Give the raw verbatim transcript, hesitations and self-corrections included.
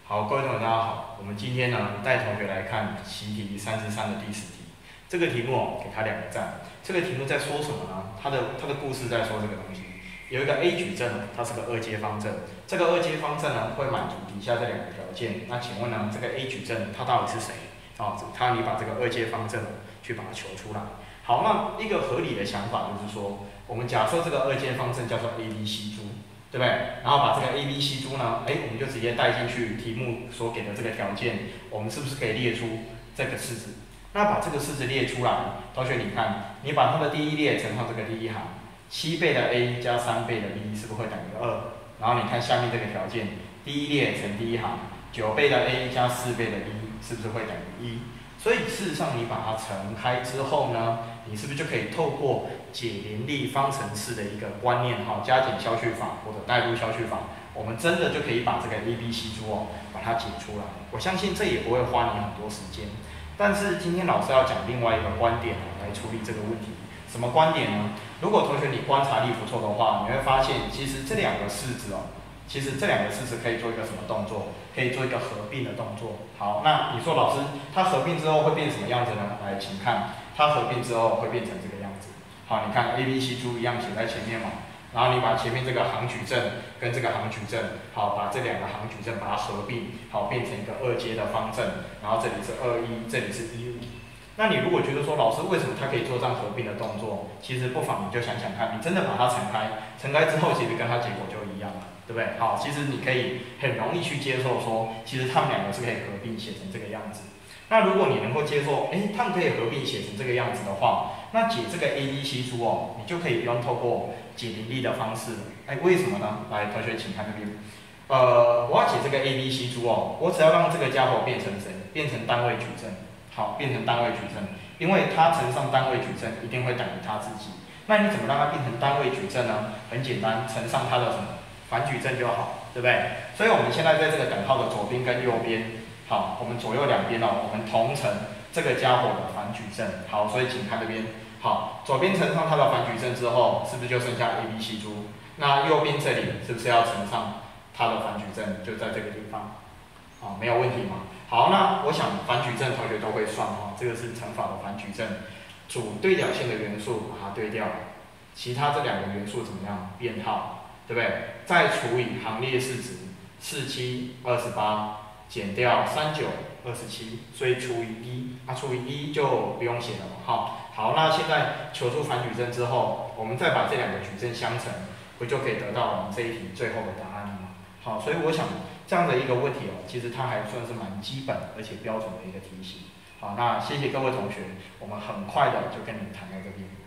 好，各位同学大家好，我们今天呢带同学来看习题三十三的第十题。这个题目哦，给他两个赞。这个题目在说什么呢？它的它的故事在说这个东西。有一个 A 矩阵，它是个二阶方阵。这个二阶方阵呢会满足底下这两个条件。那请问呢，这个 A 矩阵它到底是谁？啊、哦，它你把这个二阶方阵去把它求出来。好，那一个合理的想法就是说，我们假设这个二阶方阵叫做 A B C 珠。对不对？然后把这个 A、B、C 珠呢，哎，我们就直接带进去题目所给的这个条件，我们是不是可以列出这个式子？那把这个式子列出来，同学你看，你把它的第一列乘上这个第一行，七倍的 A 加三倍的 B 是不是会等于二？然后你看下面这个条件，第一列乘第一行，九倍的 A 加四倍的 B 是不是会等于一？所以事实上你把它乘开之后呢，你是不是就可以透过解联立方程式的一个观念，哈，加减消去法或者代入消去法，我们真的就可以把这个 A、B、C 珠哦，把它解出来。我相信这也不会花你很多时间。但是今天老师要讲另外一个观点来处理这个问题。什么观点呢？如果同学你观察力不错的话，你会发现其实这两个式子哦。其实这两个式子可以做一个什么动作？可以做一个合并的动作。好，那你说老师，它合并之后会变什么样子呢？来，请看，它合并之后会变成这个样子。好，你看 A、B、C 珠一样写在前面嘛，然后你把前面这个行矩阵跟这个行矩阵，好，把这两个行矩阵把它合并，好，变成一个二阶的方阵，然后这里是二一，这里是一五。那你如果觉得说老师为什么他可以做这样合并的动作？其实不妨你就想想看，你真的把它乘开，乘开之后其实跟它结果就一样了。对不对？好，其实你可以很容易去接受说，其实他们两个是可以合并写成这个样子。那如果你能够接受，哎，他们可以合并写成这个样子的话，那解这个 A、B、C 珠哦，你就可以不用透过解联立的方式了。哎，为什么呢？来，同学请看这边。呃，我要解这个 A、B、C 珠哦，我只要让这个家伙变成谁？变成单位矩阵。好，变成单位矩阵，因为它乘上单位矩阵一定会等于它自己。那你怎么让它变成单位矩阵呢？很简单，乘上它的什么？反矩阵就好，对不对？所以我们现在在这个等号的左边跟右边，好，我们左右两边哦，我们同乘这个家伙的反矩阵。好，所以请看这边，好，左边乘上它的反矩阵之后，是不是就剩下 A、B、C 珠？那右边这里是不是要乘上它的反矩阵？就在这个地方，好，没有问题吗？好，那我想反矩阵同学都会算哈，这个是乘法的反矩阵，主对角线的元素把它对掉，其他这两个元素怎么样？变号。对不对？再除以行列式值，四七二十八减掉三九二十七，所以除以一，啊除以一就不用写了嘛，好，好，那现在求出反矩阵之后，我们再把这两个矩阵相乘，不就可以得到我们这一题最后的答案了吗？好，所以我想这样的一个问题哦，其实它还算是蛮基本而且标准的一个题型。好，那谢谢各位同学，我们很快的就跟你们谈到这边。